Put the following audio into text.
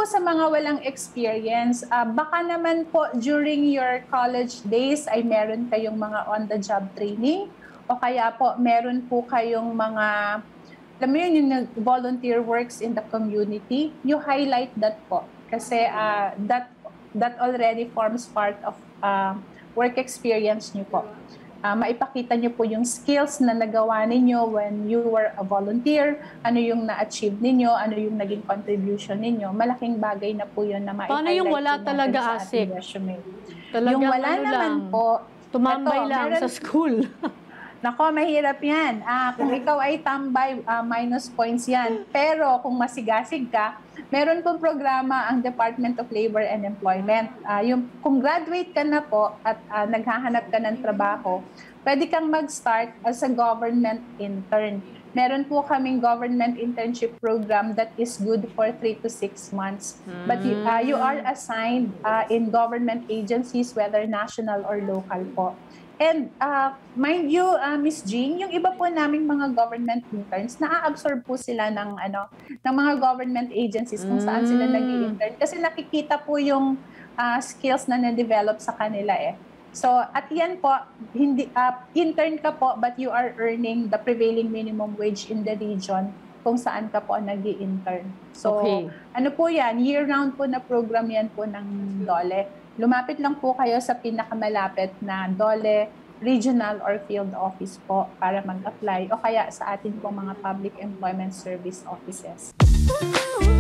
po sa mga walang experience, baka naman po during your college days ay meron kayong mga on-the-job training o kaya po meron po kayong mga, alam mo yun, yung volunteer works in the community. You highlight that po kasi that already forms part of work experience nyo po. Maipakita nyo po yung skills na nagawa ninyo when you were a volunteer, ano yung na-achieve ninyo, ano yung naging contribution ninyo. Malaking bagay na po yun na ma-highlight. Paano yung wala talaga, Asik? Yung wala naman po, tumambay lang sa school. Nako, mahirap yan. Kung ikaw ay tambay, minus points yan. Pero kung masigasig ka, meron pong programa ang Department of Labor and Employment. Kung graduate ka na po at naghahanap ka ng trabaho, pwede kang mag-start as a government intern. Meron po kaming government internship program that is good for 3 to 6 months. But you are assigned in government agencies, whether national or local po. And mind you, Miss Jing, yung iba po naming mga government interns, na-absorb po sila ng mga government agencies kung saan sila nag-i-intern. Kasi nakikita po yung skills na na-develop sa kanila eh. So at yan po, intern ka po but you are earning the prevailing minimum wage in the region kung saan ka po nag-i-intern. So ano po yan, year-round po na program yan po ng DOLE. Lumapit lang po kayo sa pinakamalapit na DOLE regional or field office po para mag-apply o kaya sa atin po mga public employment service offices.